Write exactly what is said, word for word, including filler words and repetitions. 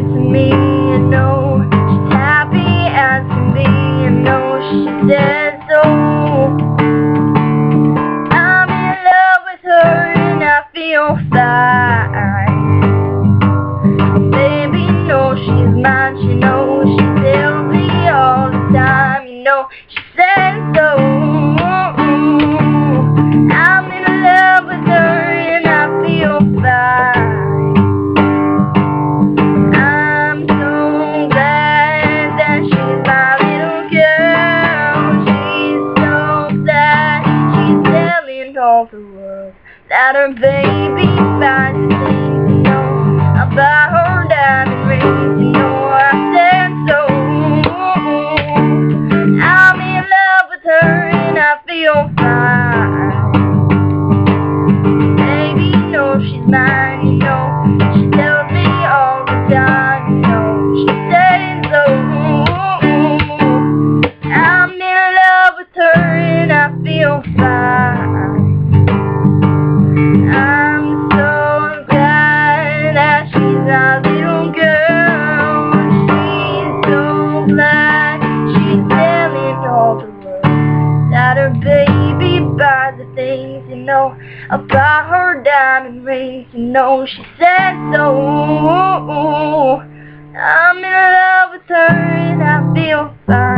good to me, you know. She's happy as can be, you know. She says so. I'm in love with her and I feel fine. Baby, you know she's mine, she knows. She tells me all the time, you know. She says so. I'm in love with her and I feel fine. I'm so glad that she's my little girl. She's so glad she's telling all the world that her baby buys the things, you know, about her diamond rings, you know. I said so. I'm in love with her and I feel fine. Baby, you know she's mine, you know. She tells me all the time, you know. She says so. I'm in love with her and I feel fine. I'm so glad that she's our little girl. She's so glad she's telling all the world that her baby buys the things, you know, about her diamond rings, you know. She said so. I'm in love with her and I feel fine.